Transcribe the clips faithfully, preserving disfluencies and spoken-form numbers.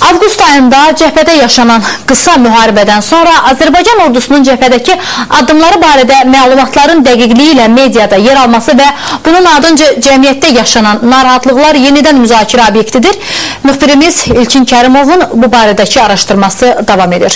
Avqust ayında cəbhədə yaşanan qısa müharibədən sonra Azərbaycan ordusunun cəbhədəki addımları barədə məlumatların dəqiqliyi ilə mediada yer alması və bunun ardınca cəmiyyətdə yaşanan narahatlıqlar yenidən müzakirə obyektidir. Müxbirimiz İlkin Kərimovun bu barədəki araşdırması davam edir.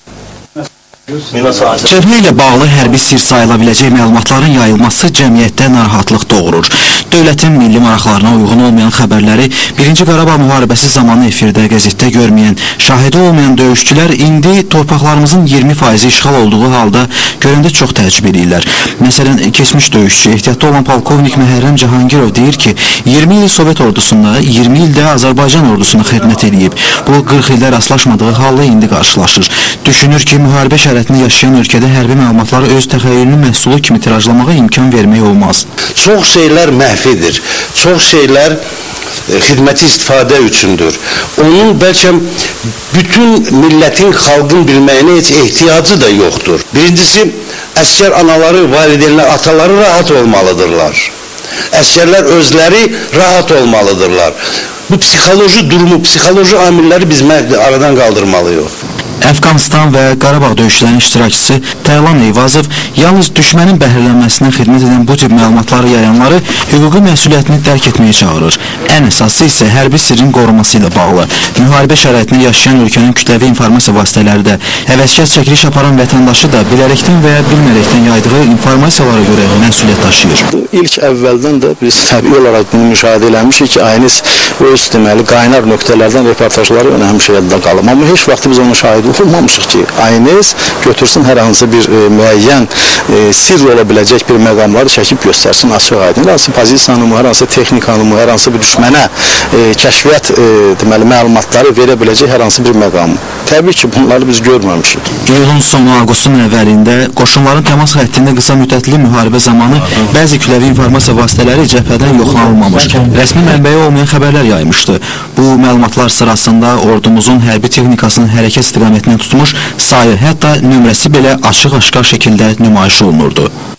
Cəbhə ilə bağlı hərbi sir sayıla biləcək məlumatların yayılması cəmiyyətdə narahatlıq doğurur. Dövlətin milli maraqlarına uyğun olmayan xəbərləri birinci Qarabağ müharibəsi zamanı efirdə, qəzetdə görməyən, şahidi olmayan döyüşçülər indi torpaqlarımızın iyirmi faizi işğal olduğu halda görəndə çox təəccüb edirlər. Məsələn, keçmiş döyüşçü, ehtiyatda olan polkovnik Məhərrəm Cahangirov deyir ki, iyirmi il Sovet ordusunda, iyirmi ildə Azərbaycan ordusuna xidmət edib. Bu, qırx ildə rastlaşmadığı halla indi qarşılaşır. Düşünür ki, müharibə şəraitində yaşayan ölkədə hərbi məlumatları öz təxəyyülünün məhsulu kimi tirajlamağa imkan vermək olmaz. Çox şeylər məhfidir, çox şeylər xidməti istifadə üçündür. Onun bəlkə bütün millətin, xalqın bilməyinə heç ehtiyacı da yoxdur. Birincisi, əskər anaları, valideynlər, ataları rahat olmalıdırlar. Əskərlər özləri rahat olmalıdırlar. Bu psixoloji durumu, psixoloji amilləri biz aradan qaldırmalıyıq. Əfqanistan və Qarabağ döyüşlərinin iştirakçısı Tərlan Eyvazov yalnız düşmənin bəhrələnməsinə xidmət edən bu tip məlumatları yayanları hüquqi məsuliyyətini dərk etməyə çağırır. Ən əsası isə hərbi sirrin qorunması ilə bağlı. Müharibə şəraitində yaşayan ölkənin kütləvi informasiya vasitələri də, həvəskar çəkiliş aparan vətəndaşı da bilərəkdən və ya bilmərəkdən yaydığı informasiyalara görə məsuliyyət daşıyır. İlk əvvəldən də biz təbii olaraq bunu müşahidə eləmişik ki, Ayniz öz deməli qaynar nöqtələrdən reportajları həmişə yadda qalıb. Amma heç vaxt biz onu şahid olmamışıq ki, Ayniz götürsün hər hansı bir e, müəyyən e, sir ola biləcək bir məqamları çəkib göstərsin açıq aydın. Hər hansı pozisiyanı, hər hansı texnikanı, hər hansı bir düşmənə e, kəşfiyyat e, deməli məlumatları verə biləcək hər hansı bir məqamı. Təbii ki, bunları biz görməmişik. İyulun sonu, avqustun əvvəlində qoşunların təmas xəttində qısa müddətli müharibə zamanı bəzi kütləvi informasiya vasitələri cəbhədən yoxlanılmamış, rəsmi mənbəyi olmayan xəbərlər yaymışdı. Bu məlumatlar sırasında ordumuzun hərbi texnikasının hərəkət istiqamətindən tutmuş sayı, hətta nömrəsi belə açıq-aşkar şəkildə nümayiş olunurdu.